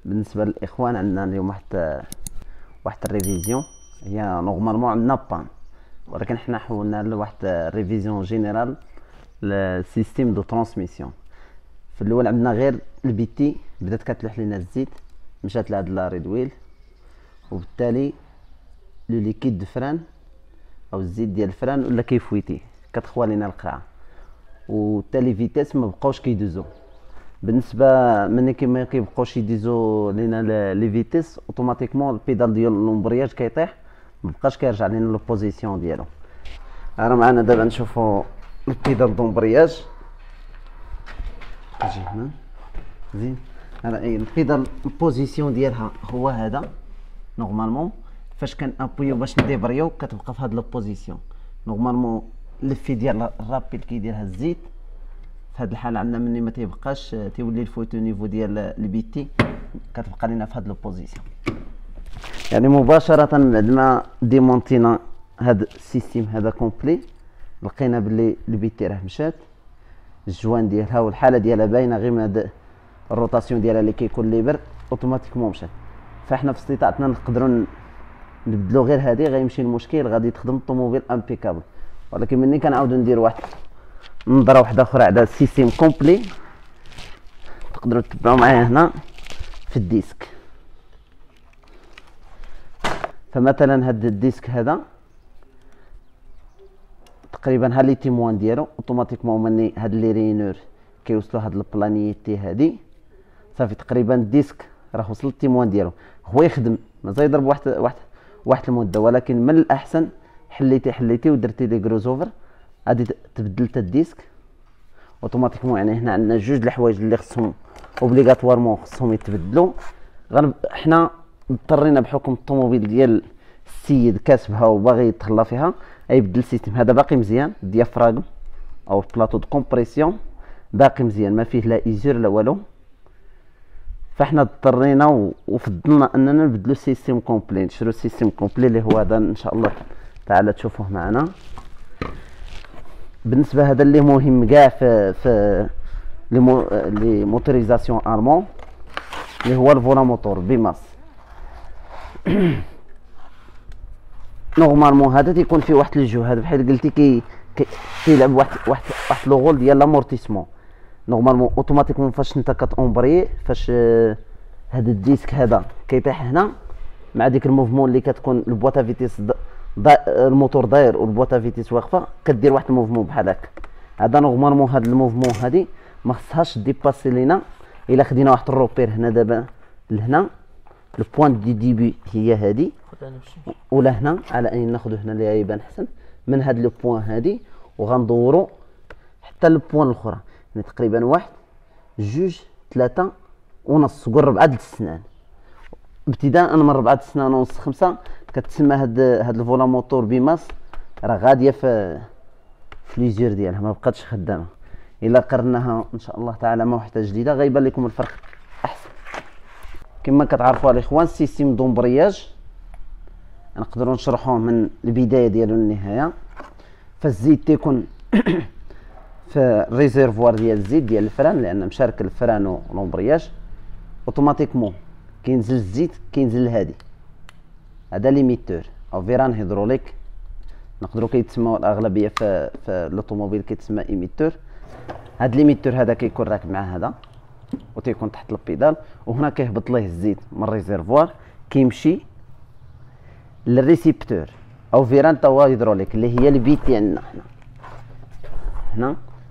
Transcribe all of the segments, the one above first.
بالنسبه للاخوان عندنا اليوم واحد الريفيزيون. هي نورمالمون عندنا بان، ولكن حنا حولنا لواحد ريفيزيون جينيرال للسيستيم دو ترانسميسيون. في الاول عندنا غير البيتي بدات كتلوح لينا الزيت، مشات لهاد لا ريد ويل، وبالتالي لو ليكيد دو فران او الزيت ديال الفران ولا كيفويتي كتخوى لينا القاعه، وبالتالي فيتيس ما بقاوش كيدوزو. بالنسبه ملي ما كيبقاوش يدوزو لينا لي فيتيس، اوتوماتيكمون البيدال ديال لومبرياج كيطيح، ما بقاش كيرجع لينا لو بوزيسيون ديالو. راه معنا دابا نشوفوا البيدال دومبرياج تجي هنا زين. راه البيدال البوزيسيون ديالها هو هذا نورمالمون، فاش كنابويو باش نديبريو كتبقى في هاد لو بوزيسيون. نورمالمون لفي ديال الرابيل كيديرها الزيت. في هاد الحاله عندنا ملي ما تيبقاش تيولي الفوتو نيفو ديال البيتي كتبقى لينا في هاد لو بوزيسيون. يعني مباشره بعد ما ديمونتينا هاد السيستيم هذا كومبلي، لقينا بلي البيتي راه مشات، الجوان ديالها والحاله ديالها باينه غير من الروتاسيون ديالها اللي كيكون ليبر اوتوماتيكمون مشات. فاحنا في استطاعتنا نقدروا نبدلو غير هذه، غيمشي المشكل غادي تخدم الطوموبيل امبيكابل. ولكن ملي كنعاودو ندير واحد نظره واحده اخرى على السيستيم كومبلي، تقدروا تتبعوا معايا هنا في الديسك. فمثلا هاد الديسك هذا تقريبا ها لي تيموان ديالو اوتوماتيكمون ملي هاد لي رينور كيوصلوا هاد البلانيتي هادي، صافي تقريبا الديسك راه وصل التيموان ديالو، هو يخدم مازال يضرب واحد المده. ولكن من الاحسن حليتي ودرتي لي كروزوفر، غادي تبدلت الديسك اوتوماتيكمون. يعني هنا عندنا جوج د الحوايج اللي خصهم اوبليغاتوارمون خصهم يتبدلوا. حنا اضطرينا بحكم الطوموبيل ديال السيد كاسبها وباغي يتهلا فيها يبدل السيستم. هذا باقي مزيان، الديافراغم او البلاطو دو كومبريسيون باقي مزيان، ما فيه لا ايزور لا والو. فاحنا اضطرينا وفضلنا اننا نبدلو السيستم كومبلي، نشرو السيستم كومبلي اللي هو هذا ان شاء الله تعالى تشوفوه معنا. بالنسبه هذا اللي مهم كاع في لي موتوريزاسيون المون، اللي هو الفولا موتور بيماس. نورمالمون هذا تيكون فيه واحد الجو، هذا بحال قلتي كيلعب واحد لو غول ديال لامورتيسمون. نورمالمون اوتوماتيكمون فاش انت كتامبري، فاش هذا الديسك هذا كيطيح هنا مع ديك الموفمون اللي كتكون البواطا فيتيس الموتور داير والبواطا فيتيس واقفه، كدير واحد الموفمون بحال هكا. هذا نورمالمون هاد الموفمون هادي ما خصهاش ديباسي لينا. الا خدينا واحد الروبير هنا دابا لهنا البوان دي ديبي هي هادي، ولا هنا على ان ناخذ هنا اللي يبان احسن من هاد لو بوان هادي، وغندورو حتى البوان الاخرى. يعني تقريبا واحد جوج ثلاثة ونص، قول 4 د السنان. ابتداء من 4 د السنان ونص 5 كتسمى هاد الفولا موتور بيماس راه غاديه في ليزير ديالها، ما بقاتش خدامه. الا قرناها ان شاء الله تعالى مع وحده جديده غيبان لكم الفرق احسن. كما كتعرفوا الاخوان السيستيم دومبرياج نقدروا نشرحوه من البدايه ديالو للنهايه. فالزيت تيكون في الريزيرفوار ديال الزيت ديال الفران، لان مشارك الفران ولومبرياج اوتوماتيكمون كينزل الزيت كينزل لهادي. هذا ليميتور او فيران هيدروليك، نقدروا كيتسموا الاغلبيه في الاوتوموبيل كيتسمى ايميتور. هذا ليميتور هذا كيكون راكب مع هذا وتيكون تحت البيدال، وهنا كيهبط ليه الزيت من الريزيرفوار كيمشي للريسيبتور او فيران توا هيدروليك اللي هي البيت ديالنا هنا،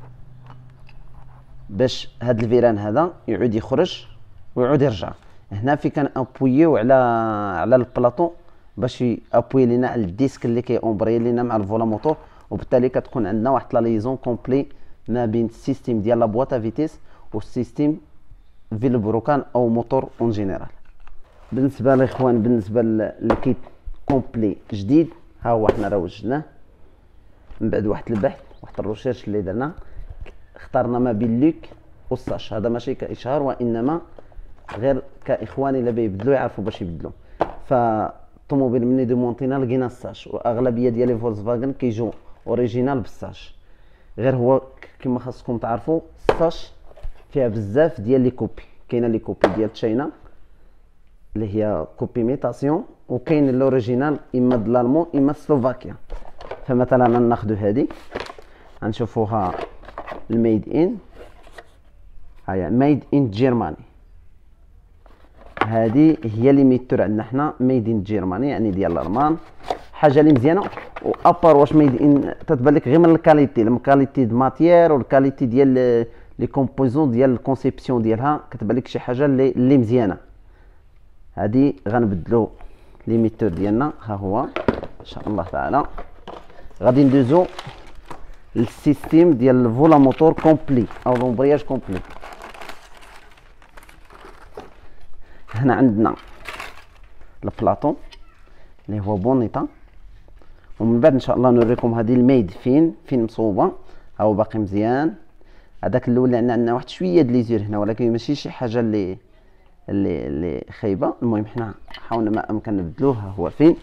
باش هاد الفيران هذا يعود يخرج ويعود يرجع. هنا في كان ابويو على البلاطو باش يابوي لينا على الديسك اللي كيأومبري لينا مع الفولا موتور، وبالتالي كتكون عندنا واحد لا ليزون كومبلي ما بين السيستيم ديال لا بواطا فيتيس والسيستيم فيل بروكان او موتور اون جينيرال. بالنسبه للاخوان بالنسبه للكيت كومبلي جديد، ها هو حنا راه وجدناه من بعد واحد البحث واحد الريشيرش اللي درنا. اخترنا ما بين لوك والساش. هذا ماشي كاشهار وانما غير كاخواني اللي بيبدلوا يعرفوا باش يبدلوا. فالطوموبيل مني ديمونتينا لقينا الساش، واغلبيه ديال لي فولكسفاغن كيجوا اوريجينال بالساش. غير هو كما خاصكم تعرفوا الساش فيها بزاف ديال لي كوبي. كاينه لي كوبي ديال تشاينا اللي هي كوبيميتاسيون، وكاين الاوريجينال اما د الالمون اما سلوفاكيا. فمثلا ناخذ هذه غنشوفوها الميد ان، هيا ميد ان جيرماني. هذه هي لي ميتور عندنا حنا ميد ان جيرماني، يعني ديال الالمان. حاجه اللي مزيانه وابار واش ميد ان تتبان لك غير من الكاليتي، الكاليتي د ماتيير والكاليتي ديال لي كومبوزون ديال الكونسيبسيون ديالها، كتبان لك شي حاجه اللي مزيانه. هذه غنبدلو لي ميتور ديالنا، ها هو ان شاء الله تعالى. غادي ندوزو للسيستيم ديال الفولا موتور كومبلي او لومبرياج كومبلي. هنا عندنا البلاطون اللي هو بونيطا، ومن بعد ان شاء الله نوريكم هذه الميد فين مصوبه. هاو باقي مزيان. هذاك الاول اللي عندنا واحد شويه د ليزير هنا، ولكن ماشي شي حاجه اللي خايبه. المهم حنا حاولنا ما امكن نبدلوه. ها هو فين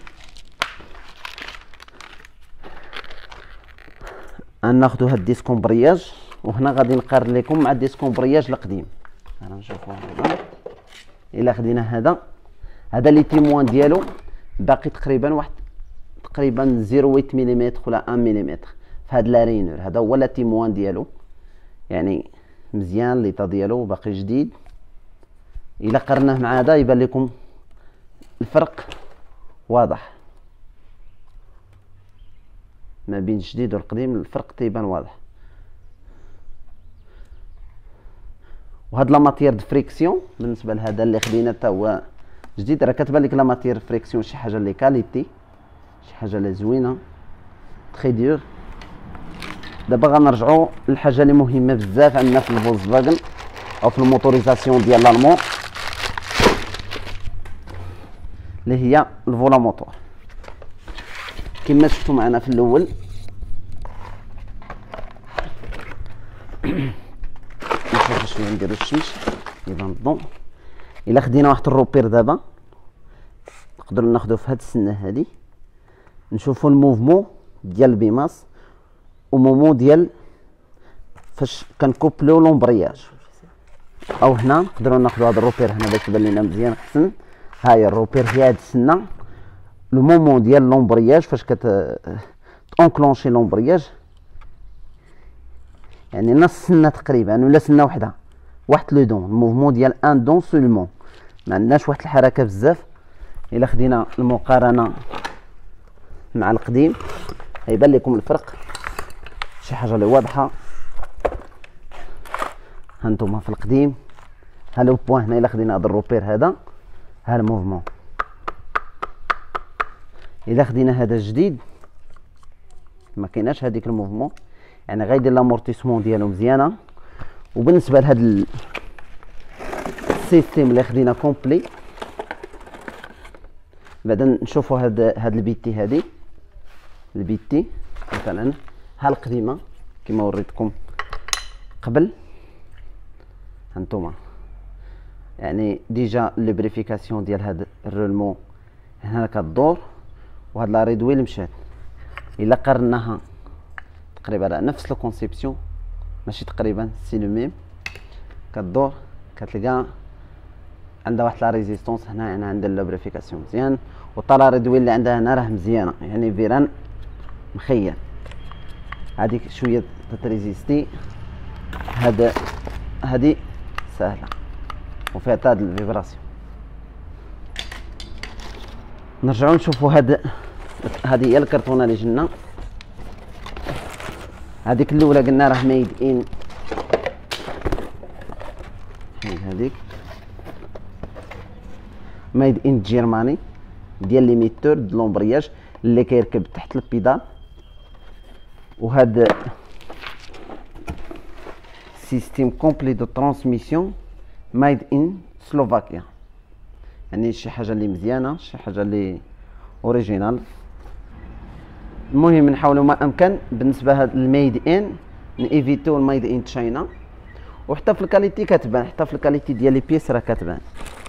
غناخذوا هاد الديسكومبرياج، وهنا غادي نقارن لكم مع الديسكومبرياج القديم. انا نشوفوا هنا الا خدينا هذا لي تيموان ديالو باقي تقريبا تقريبا 0.8 ملم ولا 1 ملم في هاد لارينور. هذا هو لا تيموان ديالو، يعني مزيان ليطا ديالو باقي جديد. الا قرناه مع هذا يبان لكم الفرق واضح ما بين الجديد والقديم، الفرق تيبان واضح. وهاد لا ماتيير د فريكسيون بالنسبه لهذا اللي خدينا حتى هو جديد، راه كتبان لك لا ماتيير فريكسيون شي حاجه اللي كاليتي، شي حاجه اللي زوينه تري دور. دابا غنرجعوا للحاجه اللي مهمه بزاف عندنا في الفولكس فاغن او في الموتوريزاسيون ديال الالمون، اللي هي الفولا موتور. كما شفتوا معنا في الاول نشوفوا شويه نديروا الشمس يبان الضوء. الا خدينا واحد الروبير دابا نقدروا ناخذوا في هاد السنه هادي، نشوفوا الموفمون ديال البيماس ومومون ديال فاش كنكوبلو لومبرياج. او هنا نقدروا ناخذوا هذا الروبير هنا باش تبان لنا مزيان احسن. ها هي الروبير في هاد السنه، لو مومون ديال لومبرياج فاش تونكلونشي لومبرياج، يعني نص سنه تقريبا ولا سنه وحده، واحد لو دون الموفمون ديال ان دون سولمون، ما عندناش واحد الحركه بزاف. الا خدينا المقارنه مع القديم هيبان لكم الفرق، شي حاجه اللي واضحه. هانتوما في القديم ها لو بوين هنا، الا خدينا هذا الروبير هذا ها الموفمون. الا خدينا هذا الجديد ما كايناش هذيك الموفمون، يعني غيدير لامورتيسمون ديالو مزيانه. وبالنسبه لهذا السيستيم اللي خدينا كومبلي، بعدا نشوفوا هاد البيتي، هذه البيتي مثلا ها القديمه كما وريتكم قبل. هانتوما يعني ديجا ليبريفيكاسيون ديال هاد الرولمون هنا كدور، وهاد لا ريدويل مشات. الا قرناها تقريبا نفس الكونسيبسيون، ماشي تقريبا سي لو ميم، كدور كتلقى عندها واحد لا ريزيستونس هنا، يعني عندها لابريفيكاسيون مزيان. والطلا ريدويل اللي عندها هنا راه مزيانه، يعني فيران مخيل. هذيك شويه تتريزيستي، هذه سهله وفيها تاد الفيبراسيون. نرجعوا نشوفوا هذه هي الكرتونه اللي جبنا. هذيك الاولى قلنا راه ميد ان، هذيك ميد ان جيرماني ديال ليميتور د لومبرياج اللي كيركب تحت البيدال. وهذا سيستيم كومبلي دو ترانسميسيون ميد ان سلوفاكيا، يعني شي حاجه اللي مزيانه، شي حاجه اللي اوريجينال. المهم نحاولوا ما امكن بالنسبه لهاد الميد ان نيفيتو الميد ان تشاينا. وحتى في الكاليتي كتبان، حتى في الكاليتي ديال لي بيس راه كتبان.